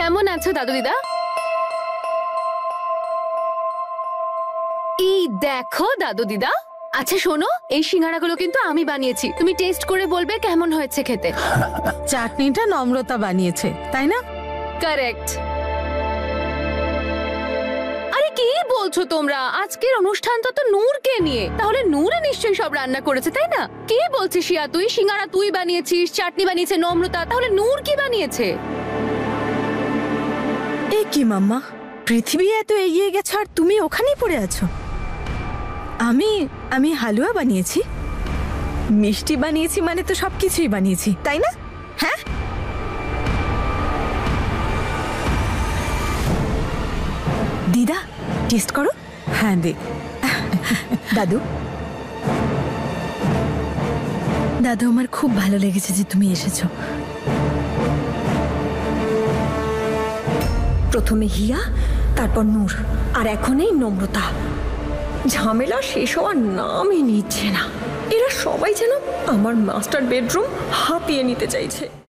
কেমন আছো দাদু দিদা? এই দেখো দাদু দিদা, আচ্ছা শোনো, এই সিঙ্গারাগুলো কিন্তু আমি বানিয়েছি, তুমি টেস্ট করে বলবে কেমন হয়েছে খেতে। চাটনিটা নম্রতা বানিয়েছে, তাই না? কারেক্ট। আরে কি বলছো তোমরা? আজকের অনুষ্ঠানটা তো নূরকে নিয়ে, তাহলে নূরে নিশ্চয়ই সব রান্না করেছে, তাই না? কি বলছিস শিয়া তুই? সিঙ্গারা তুই বানিয়েছিস, চাটনি বানিয়েছে নম্রতা, তাহলে নূর কি বানিয়েছে? এ কি মাম্মা, পৃথিবী এত এগিয়ে গেছে আর তুমি ওখানেই পড়ে আছো। আমি হালুয়া বানিয়েছি, মিষ্টি বানিয়েছি, মানে তো সবকিছুই বানিয়েছি, তাই না? হ্যাঁ, দিদা টেস্ট করো। হ্যাঁ দে। দাদু, দাদু আমার খুব ভালো লেগেছে যে তুমি এসেছো। প্রথমে হিয়া, তারপর নূর, আর এখন এই নম্রতা। ঝামেলা শেষ হওয়ার নামই নিচ্ছে না। এরা সবাই যেন আমার মাস্টার বেডরুম হাতিয়ে নিতে চাইছে।